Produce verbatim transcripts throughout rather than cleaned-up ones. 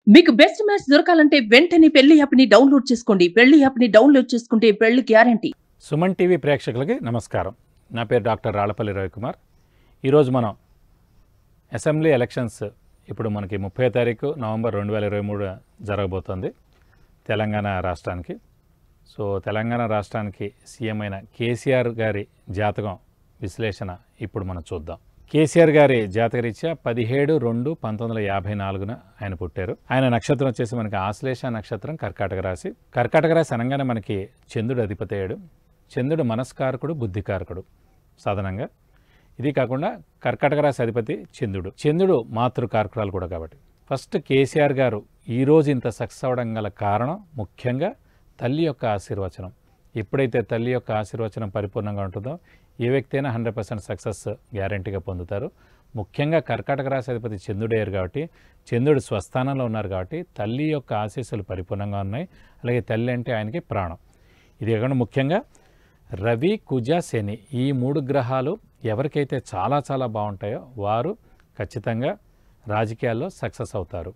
మీకు best match దొరకాలంటే వెంటనే పెళ్లి యాప్ని డౌన్లోడ్ చేసుకోండి. పెళ్లి యాప్ని డౌన్లోడ్ చేసుకుంటే పెళ్లి గ్యారంటీ. సుమన్ టీవీ ప్రేక్షకులకి నమస్కారం. నా పేరు డాక్టర్ రాళ్ళపల్లి రవి కుమార్. ఈరోజు మనం అసెంబ్లీ ఎలక్షన్స్ ఇప్పుడు మనకి ముప్పై తారీఖు నవంబర్ రెండు వేల ఇరవై మూడు జరగబోతోంది తెలంగాణ రాష్ట్రానికి. సో తెలంగాణ రాష్ట్రానికి సీఎం అయిన కేసీఆర్ గారి జాతకం విశ్లేషణ ఇప్పుడు మనం చూద్దాం. కేసీఆర్ గారి జాతకరీత్యా పదిహేడు రెండు పంతొమ్మిది వందల యాభై నాలుగున ఆయన పుట్టారు. ఆయన నక్షత్రం వచ్చేసి మనకి ఆశ్లేష నక్షత్రం, కర్కాటక రాశి. కర్కాటక రాశి అనగానే మనకి చంద్రుడు అధిపతేయుడు. చంద్రుడు మనస్కారకుడు, బుద్ధికారకుడు సాధారణంగా. ఇది కాకుండా కర్కాటక రాశి అధిపతి చంద్రుడు. చంద్రుడు మాతృకారకురాలు కూడా. కాబట్టి ఫస్ట్ కేసీఆర్ గారు ఈరోజు ఇంత సక్సెస్ అవ్వడం గల కారణం ముఖ్యంగా తల్లి యొక్క ఆశీర్వచనం. ఎప్పుడైతే తల్లి యొక్క ఆశీర్వచనం పరిపూర్ణంగా ఉంటుందో ఏ వ్యక్తి అయినా హండ్రెడ్ పర్సెంట్ సక్సెస్ గ్యారంటీగా పొందుతారు. ముఖ్యంగా కర్కాటక రాశి అధిపతి చంద్రుడయ్యారు కాబట్టి, చంద్రుడు స్వస్థానంలో ఉన్నారు కాబట్టి తల్లి యొక్క ఆశీస్సులు పరిపూర్ణంగా ఉన్నాయి. అలాగే తల్లి అంటే ఆయనకి ప్రాణం. ఇది కాకుండా ముఖ్యంగా రవి, కుజ, శని ఈ మూడు గ్రహాలు ఎవరికైతే చాలా చాలా బాగుంటాయో వారు ఖచ్చితంగా రాజకీయాల్లో సక్సెస్ అవుతారు.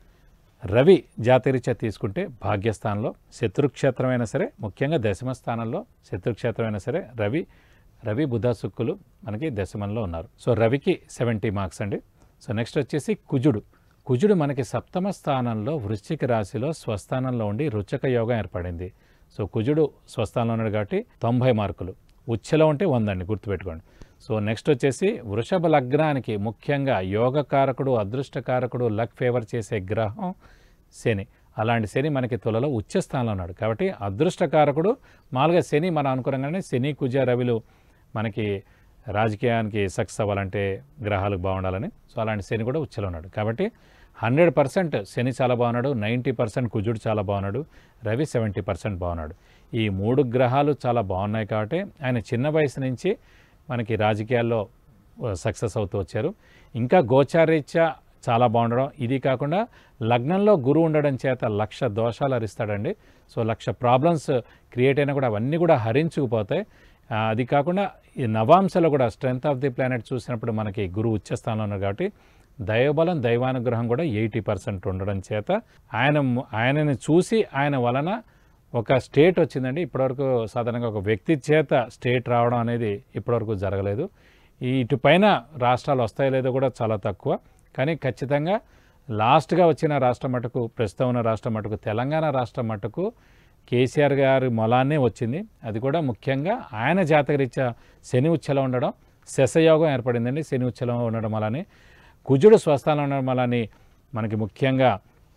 రవి జాతరీత్యా తీసుకుంటే భాగ్యస్థానంలో, శత్రుక్షేత్రమైనా సరే, ముఖ్యంగా దశమ స్థానంలో శత్రుక్షేత్రమైనా సరే రవి రవి బుధ శుక్రులు మనకి దశమంలో ఉన్నారు. సో రవికి సెవెంటీ మార్క్స్ అండి. సో నెక్స్ట్ వచ్చేసి కుజుడు. కుజుడు మనకి సప్తమ స్థానంలో వృశ్చిక రాశిలో స్వస్థానంలో ఉండి రుచక యోగం ఏర్పడింది. సో కుజుడు స్వస్థానంలో ఉన్నాడు కాబట్టి తొంభై మార్కులు. ఉచ్చలో ఉంటే వంద అండి, గుర్తుపెట్టుకోండి. సో నెక్స్ట్ వచ్చేసి వృషభ లగ్నానికి ముఖ్యంగా యోగకారకుడు, అదృష్టకారకుడు, లక్ ఫేవర్ చేసే గ్రహం శని. అలాంటి శని మనకి తులలో ఉచ్చ స్థానంలో ఉన్నాడు కాబట్టి అదృష్టకారకుడు. మామూలుగా శని మనం అనుకున్నాగానే శని, కుజ, రవిలు మనకి రాజకీయానికి సక్సెస్ అవ్వాలంటే గ్రహాలకు బాగుండాలని. సో అలాంటి శని కూడా ఉచ్చలో ఉన్నాడు కాబట్టి హండ్రెడ్ పర్సెంట్ శని చాలా బాగున్నాడు, నైంటీ పర్సెంట్ కుజుడు చాలా బాగున్నాడు, రవి సెవెంటీ పర్సెంట్ బాగున్నాడు. ఈ మూడు గ్రహాలు చాలా బాగున్నాయి కాబట్టి ఆయన చిన్న వయసు నుంచి మనకి రాజకీయాల్లో సక్సెస్ అవుతూ వచ్చారు. ఇంకా గోచారీత్యా చాలా బాగుండడం, ఇది కాకుండా లగ్నంలో గురువు ఉండడం చేత లక్ష దోషాలు హరిస్తాడండి. సో లక్ష ప్రాబ్లమ్స్ క్రియేట్ అయినా కూడా అవన్నీ కూడా హరించుకుపోతాయి. అది కాకుండా ఈ నవాంశలో కూడా స్ట్రెంగ్త్ ఆఫ్ ది ప్లానెట్ చూసినప్పుడు మనకి గురువు ఉచ్చస్థానంలో ఉన్నారు కాబట్టి దైవబలం, దైవానుగ్రహం కూడా ఎయిటీ పర్సెంట్ ఉండడం చేత ఆయన ఆయనని చూసి ఆయన వలన ఒక స్టేట్ వచ్చిందండి. ఇప్పటివరకు సాధారణంగా ఒక వ్యక్తి చేత స్టేట్ రావడం అనేది ఇప్పటివరకు జరగలేదు. ఈ ఇటుపైన రాష్ట్రాలు వస్తాయో లేదో కూడా చాలా తక్కువ. కానీ ఖచ్చితంగా లాస్ట్గా వచ్చిన రాష్ట్రం మటుకు, ప్రస్తుతం ఉన్న రాష్ట్రం మటుకు తెలంగాణ రాష్ట్రం మటుకు కేసీఆర్ గారి మొలానే వచ్చింది. అది కూడా ముఖ్యంగా ఆయన జాతకరీత్యా శని ఉచ్చలో ఉండడం, శశయోగం ఏర్పడిందండి. శని ఉచ్చలో ఉండడం వలని, కుజుడు స్వస్థానంలో ఉండడం వలని మనకి ముఖ్యంగా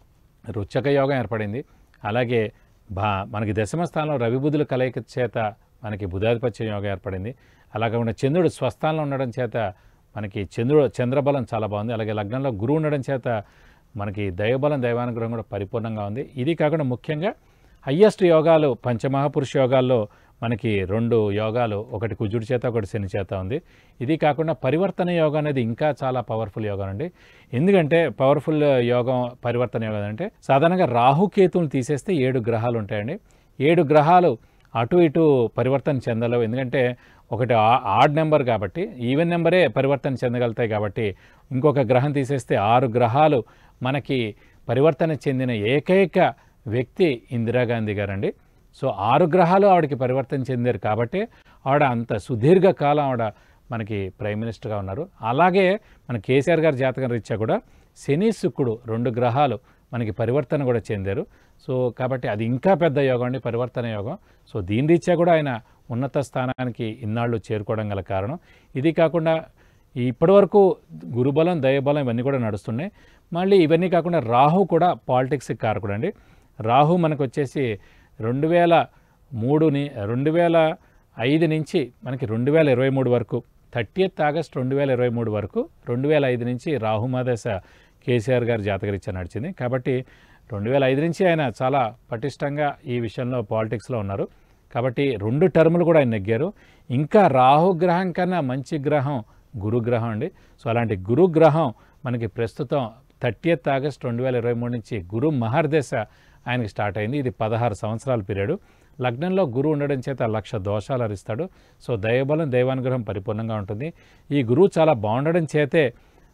రుచక యోగం ఏర్పడింది. అలాగే బా మనకి దశమ స్థానంలో రవి బుధుల కలయిక చేత మనకి బుధాధిపత్య యోగం ఏర్పడింది. అలా కాకుండా చంద్రుడు స్వస్థానంలో ఉండడం చేత మనకి చంద్రుడు చంద్రబలం చాలా బాగుంది. అలాగే లగ్నంలో గురువు ఉండడం చేత మనకి దైవబలం, దైవానుగ్రహం కూడా పరిపూర్ణంగా ఉంది. ఇది కాకుండా ముఖ్యంగా హయ్యెస్ట్ యోగాలు పంచమహాపురుష యోగాల్లో మనకి రెండు యోగాలు, ఒకటి కుజుడి చేత, ఒకటి శని చేత ఉంది. ఇది కాకుండా పరివర్తన యోగం అనేది ఇంకా చాలా పవర్ఫుల్ యోగం అండి. ఎందుకంటే పవర్ఫుల్ యోగం పరివర్తన యోగం అంటే సాధారణంగా రాహుకేతువులు తీసేస్తే ఏడు గ్రహాలు ఉంటాయండి. ఏడు గ్రహాలు అటు ఇటు పరివర్తన చెందలేవు. ఎందుకంటే ఒకటి ఆడ్ నెంబర్ కాబట్టి, ఈవెన్ నెంబరే పరివర్తన చెందగలుగుతాయి కాబట్టి ఇంకొక గ్రహం తీసేస్తే ఆరు గ్రహాలు మనకి పరివర్తన చెందిన ఏకైక వ్యక్తి ఇందిరాగాంధీ గారండి. సో ఆరు గ్రహాలు ఆవిడకి పరివర్తన చెందారు కాబట్టి ఆవిడ అంత సుదీర్ఘ కాలం ఆవిడ మనకి ప్రైమ్ మినిస్టర్గా ఉన్నారు. అలాగే మన కేసీఆర్ గారి జాతకం రీత్యా కూడా శని, శుక్రుడు రెండు గ్రహాలు మనకి పరివర్తన కూడా చెందారు. సో కాబట్టి అది ఇంకా పెద్ద యోగం అండి, పరివర్తన యోగం. సో దీని రీత్యా కూడా ఆయన ఉన్నత స్థానానికి ఇన్నాళ్ళు చేరుకోవడం గల కారణం. ఇది కాకుండా ఇప్పటివరకు గురుబలం, దైవబలం ఇవన్నీ కూడా నడుస్తున్నాయి. మళ్ళీ ఇవన్నీ కాకుండా రాహు కూడా పాలిటిక్స్కి కారకుడు అండి. రాహు మనకు వచ్చేసి రెండు వేల మూడుని రెండు వేల ఐదు నుంచి మనకి రెండు వేల ఇరవై మూడు వరకు థర్టీయత్ ఆగస్ట్ రెండు వేల ఇరవై మూడు వరకు రెండు వేల ఐదు నుంచి రాహుమాదశ కేసీఆర్ గారి జాతకరీత్యా నడిచింది. కాబట్టి రెండు వేల ఐదు నుంచి ఆయన చాలా పటిష్టంగా ఈ విషయంలో పాలిటిక్స్లో ఉన్నారు. కాబట్టి రెండు టర్ములు కూడా ఆయన నెగ్గారు. ఇంకా రాహుగ్రహం కన్నా మంచి గ్రహం గురుగ్రహం అండి. సో అలాంటి గురుగ్రహం మనకి ప్రస్తుతం థర్టీయత్ ఆగస్ట్ రెండు వేల ఇరవై మూడు నుంచి గురు మహర్దశ ఆయనకి స్టార్ట్ అయింది. ఇది పదహారు సంవత్సరాల పీరియడ్. లగ్నంలో గురువు ఉండడం చేత లక్ష దోషాలు హరిస్తాడు. సో దైవబలం, దైవానుగ్రహం పరిపూర్ణంగా ఉంటుంది. ఈ గురువు చాలా బాగుండడం చేతే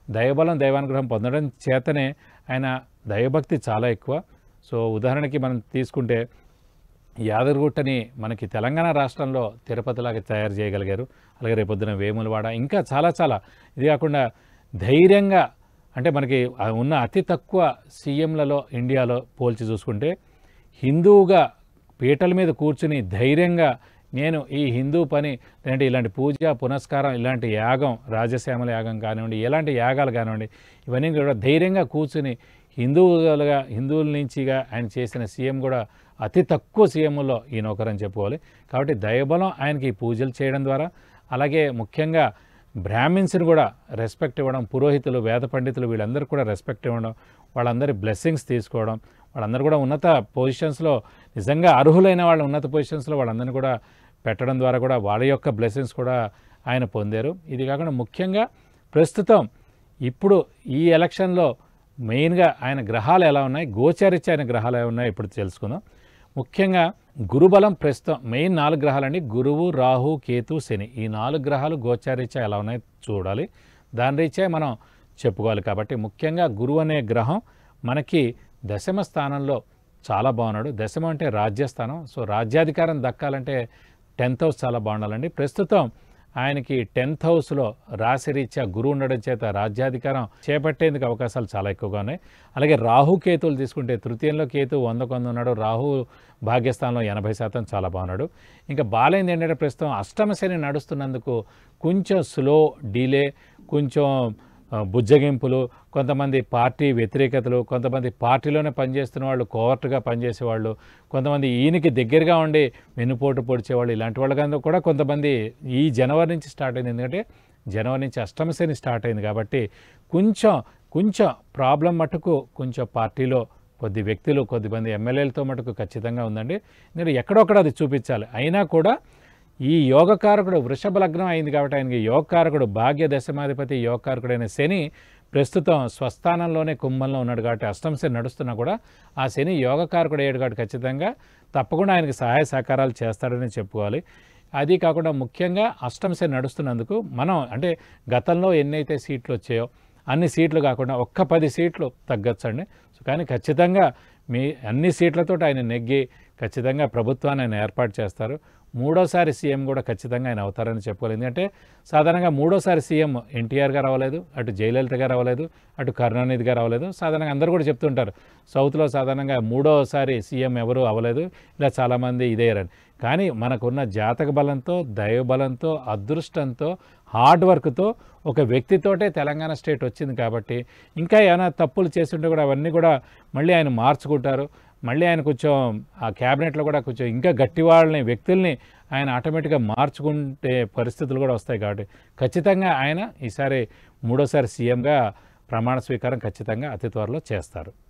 దైవబలం దైవానుగ్రహం పొందడం చేతనే ఆయన దైవభక్తి చాలా ఎక్కువ. సో ఉదాహరణకి మనం తీసుకుంటే యాదగిరిగుట్టని మనకి తెలంగాణ రాష్ట్రంలో తిరుపతిలాగా తయారు చేయగలిగారు. అలాగే రేపొద్దున వేములవాడ, ఇంకా చాలా చాలా. ఇది కాకుండా ధైర్యంగా, అంటే మనకి ఉన్న అతి తక్కువ సీఎంలలో ఇండియాలో పోల్చి చూసుకుంటే హిందువుగా పీటల మీద కూర్చుని ధైర్యంగా నేను ఈ హిందూ పని, లేదంటే ఇలాంటి పూజ పునస్కారం, ఇలాంటి యాగం, రాజశ్యామల యాగం కానివ్వండి, ఎలాంటి యాగాలు కానివ్వండి, ఇవన్నీ కూడా ధైర్యంగా కూర్చుని హిందువులుగా హిందువుల నుంచిగా ఆయన చేసిన సీఎం కూడా అతి తక్కువ సీఎంలో ఈయన ఒకరని చెప్పుకోవాలి. కాబట్టి దైవబలం ఆయనకి ఈ పూజలు చేయడం ద్వారా, అలాగే ముఖ్యంగా బ్రాహ్మిన్స్ని కూడా రెస్పెక్ట్ ఇవ్వడం, పురోహితులు, వేద పండితులు వీళ్ళందరూ కూడా రెస్పెక్ట్ ఇవ్వడం, వాళ్ళందరి బ్లెస్సింగ్స్ తీసుకోవడం, వాళ్ళందరూ కూడా ఉన్నత పొజిషన్స్లో, నిజంగా అర్హులైన వాళ్ళ ఉన్నత పొజిషన్స్లో వాళ్ళందరినీ కూడా పెట్టడం ద్వారా కూడా వాళ్ళ యొక్క బ్లెస్సింగ్స్ కూడా ఆయన పొందారు. ఇది కాకుండా ముఖ్యంగా ప్రస్తుతం ఇప్పుడు ఈ ఎలక్షన్లో మెయిన్గా ఆయన గ్రహాలు ఎలా ఉన్నాయి, గోచారిత్య ఆయన గ్రహాలు ఎలా ఉన్నాయి ఇప్పుడు తెలుసుకుందాం. ముఖ్యంగా గురుబలం ప్రస్తుతం మెయిన్ నాలుగు గ్రహాలండి, గురువు, రాహు, కేతు, శని. ఈ నాలుగు గ్రహాలు గోచారిత్య ఎలా ఉన్నాయి చూడాలి, దాని రీత్యా మనం చెప్పుకోవాలి. కాబట్టి ముఖ్యంగా గురువు అనే గ్రహం మనకి దశమ స్థానంలో చాలా బాగున్నాడు. దశమం అంటే రాజ్యస్థానం. సో రాజ్యాధికారం దక్కాలంటే టెన్త్ హౌస్ చాలా బాగుండాలండి. ప్రస్తుతం ఆయనకి టెన్త్ హౌస్లో రాశిరీత్యా గురువు ఉండడం చేత రాజ్యాధికారం చేపట్టేందుకు అవకాశాలు చాలా ఎక్కువగా ఉన్నాయి. అలాగే రాహు కేతువులు తీసుకుంటే తృతీయంలో కేతు వంద కొంద ఉన్నాడు, రాహు భాగ్యస్థానంలో ఎనభై శాతం చాలా బాగున్నాడు. ఇంకా బాలైంది ఏంటంటే ప్రస్తుతం అష్టమ శని నడుస్తున్నందుకు కొంచెం స్లో, డిలే, కొంచెం బుజ్జగింపులు, కొంతమంది పార్టీ వ్యతిరేకతలు, కొంతమంది పార్టీలోనే పనిచేస్తున్న వాళ్ళు కోవర్ట్గా పనిచేసేవాళ్ళు, కొంతమంది ఈయనకి దగ్గరగా ఉండి వెన్నుపోటు పొడిచేవాళ్ళు, ఇలాంటి వాళ్ళ కూడా కొంతమంది ఈ జనవరి నుంచి స్టార్ట్ అయింది. ఎందుకంటే జనవరి నుంచి అష్టమ శని స్టార్ట్ అయింది కాబట్టి కొంచెం కొంచెం ప్రాబ్లం మటుకు కొంచెం పార్టీలో కొద్ది వ్యక్తులు, కొద్దిమంది ఎమ్మెల్యేలతో మటుకు ఖచ్చితంగా ఉందండి. ఎందుకంటే ఎక్కడొక్కడ అది చూపించాలి. అయినా కూడా ఈ యోగకారకుడు వృషభ లగ్నం అయింది కాబట్టి ఆయనకి యోగకారకుడు భాగ్య దశమాధిపతి యోగకారకుడైన శని ప్రస్తుతం స్వస్థానంలోనే కుంభంలో ఉన్నాడు కాబట్టి అష్టమ శని నడుస్తున్నా కూడా ఆ శని యోగకారకుడు అయ్యాడు కాబట్టి ఖచ్చితంగా తప్పకుండా ఆయనకి సహాయ సహకారాలు చేస్తాడని చెప్పుకోవాలి. అది కాకుండా ముఖ్యంగా అష్టమ శని నడుస్తున్నందుకు మనం అంటే గతంలో ఎన్నైతే సీట్లు వచ్చాయో అన్ని సీట్లు కాకుండా ఒక్క పది సీట్లు తగ్గొచ్చండి. సో కానీ ఖచ్చితంగా మీ అన్ని సీట్లతో ఆయన నెగ్గి ఖచ్చితంగా ప్రభుత్వాన్ని ఆయన ఏర్పాటు చేస్తారు. మూడోసారి సీఎం కూడా ఖచ్చితంగా ఆయన అవుతారని చెప్పుకోవాలి. ఎందుకంటే సాధారణంగా మూడోసారి సీఎం ఎన్టీఆర్ గారు అవ్వలేదు, అటు జయలలిత గారు అవ్వలేదు, అటు కరుణానిధి గారు అవ్వలేదు. సాధారణంగా అందరూ కూడా చెప్తుంటారు సౌత్లో సాధారణంగా మూడోసారి సీఎం ఎవరు అవ్వలేదు, ఇలా చాలామంది ఇదేయరని. కానీ మనకున్న జాతక బలంతో, దైవ బలంతో, అదృష్టంతో, హార్డ్ వర్క్తో ఒక వ్యక్తితోటే తెలంగాణ స్టేట్ వచ్చింది కాబట్టి ఇంకా ఏమైనా తప్పులు చేస్తుంటే కూడా అవన్నీ కూడా మళ్ళీ ఆయన మార్చుకుంటారు. మళ్ళీ ఆయన కొంచెం ఆ క్యాబినెట్లో కూడా కొంచెం ఇంకా గట్టి వాళ్ళని, వ్యక్తుల్ని ఆయన ఆటోమేటిక్గా మార్చుకుంటే పరిస్థితులు కూడా వస్తాయి. కాబట్టి ఖచ్చితంగా ఆయన ఈసారి మూడోసారి సీఎంగా ప్రమాణ స్వీకారం ఖచ్చితంగా అతి త్వరలో చేస్తారు.